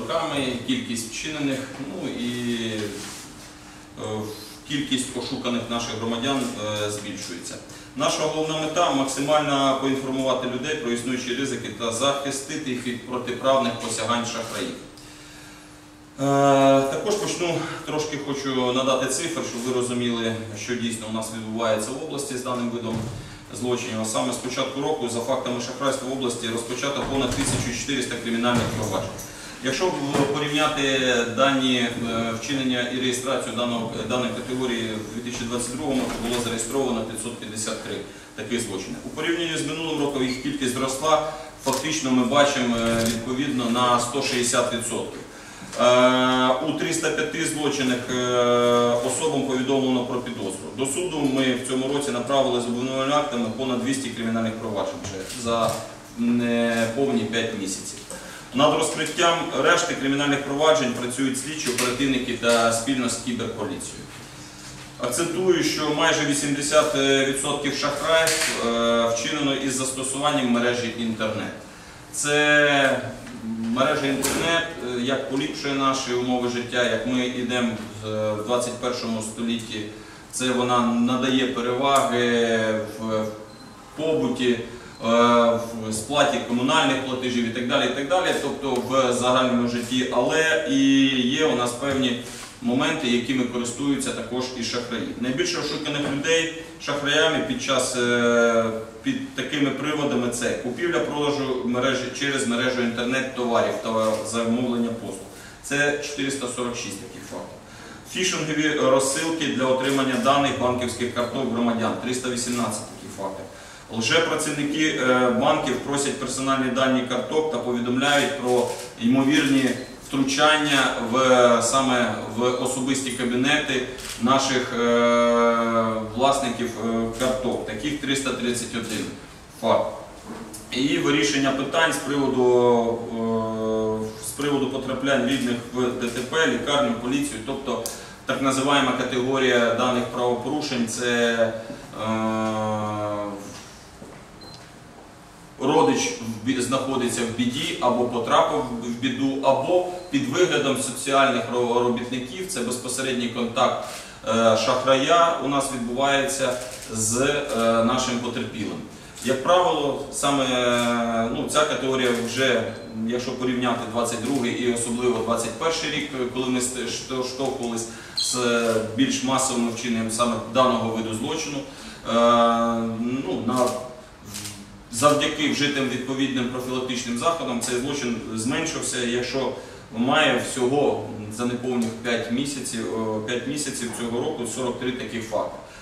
роками, кількість вчинених, ну і кількість ошуканих наших громадян збільшується. Наша головна мета – максимально поінформувати людей про існуючі ризики та захистити їх від протиправних посягань шахраїв. Також трошки хочу надати цифр, щоб ви розуміли, що дійсно у нас відбувається в області з даним видом злочинів. А саме з початку року за фактами шахрайства в області розпочато понад 1400 кримінальних проваджень. Якщо порівняти дані вчинення і реєстрацію даної категорії в 2022 році, було зареєстровано 553 таких злочини. У порівнянні з минулим роком їх кількість зросла, фактично ми бачимо відповідно на 160%. У 305 злочинах особам повідомлено про підозру. До суду ми в цьому році направили з обвинувальними актами понад 200 кримінальних проваджень за неповні 5 місяців. Над розкриттям решти кримінальних проваджень працюють слідчі, оперативники та спільно з кіберполіцією. Акцентую, що майже 80% шахрайств вчинено із застосуванням мережі інтернет. Це мережа інтернет як поліпшує наші умови життя, як ми йдемо в 21 столітті, це вона надає переваги в побуті, в сплаті комунальних платежів і так далі, тобто в загальному житті, але і є у нас певні моменти, якими користуються також і шахраї. Найбільше ошуканих людей шахраями під такими приводами це купівля-продажу через мережу інтернет-товарів та замовлення послуг. Це 446 таких фактів. Фішингові розсилки для отримання даних банківських карток громадян – 318 таких фактів. Лжепрацівники банків просять персональні дані карток та повідомляють про ймовірні втручання саме в особисті кабінети наших власників карток. Таких 331 факт. І вирішення питань з приводу потраплянь рідних в ДТП, лікарню, поліцію, тобто так називаємо категорія даних правопорушень – це родич знаходиться в біді, або потрапив в біду, або під виглядом соціальних робітників, це безпосередній контакт шахрая у нас відбувається з нашим потерпілим. Як правило, саме ця категорія вже, якщо порівняти 22-й і особливо 21-й рік, коли ми штовхувалися з більш масовим вчиненням саме даного виду злочину, завдяки вжитим відповідним профілактичним заходам цей злочин зменшився, якщо має всього за неповних 5 місяців цього року 43 таких факти.